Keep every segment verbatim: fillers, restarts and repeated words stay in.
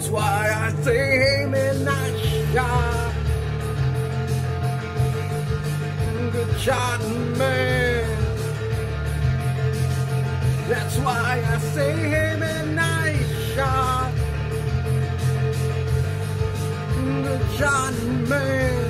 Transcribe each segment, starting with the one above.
That's why I say midnight shot. Good shot, man. That's why I say midnight shot. Good shot, man.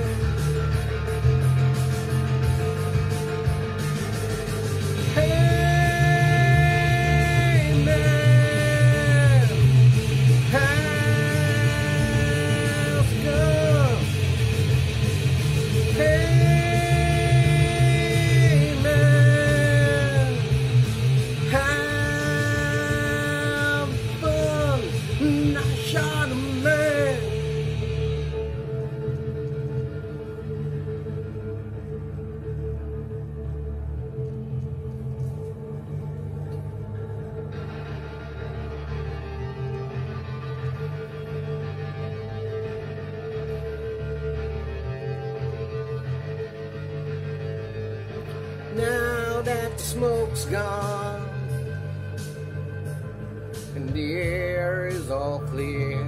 Now that the smoke's gone and the air is all clear,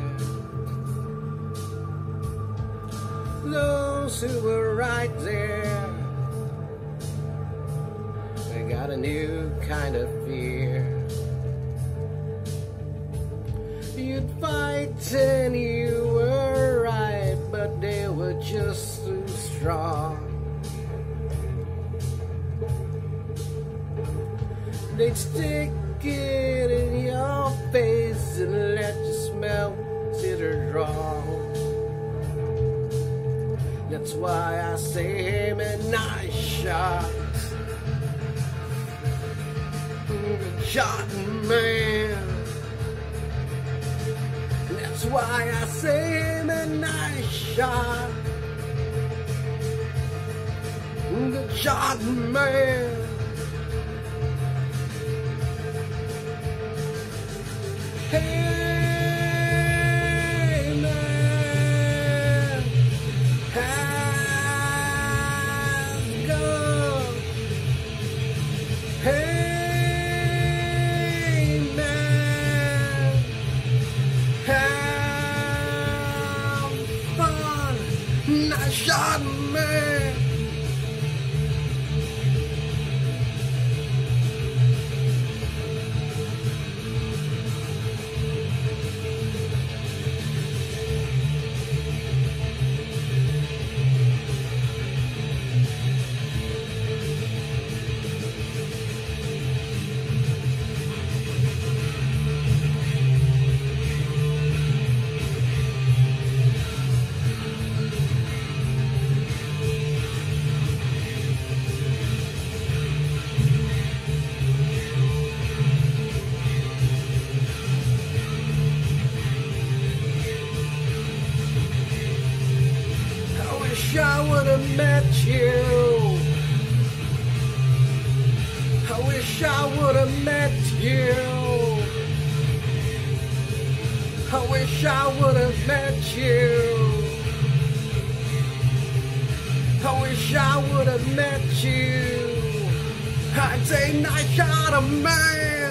those who were right there, they got a new kind of fear. You'd fight and you were right, but they were just too strong. They'd stick it in your face and let you smell it or wrong. That's why I say midnight shots. Good shot, man. That's why I say midnight shot. Good shot, man. Hey man, how's it going? Hey man, have fun, nice shot, man. I would have met you. I wish I would have met you. I wish I would have met you. I wish I would have met you. I'd say nice shot of man.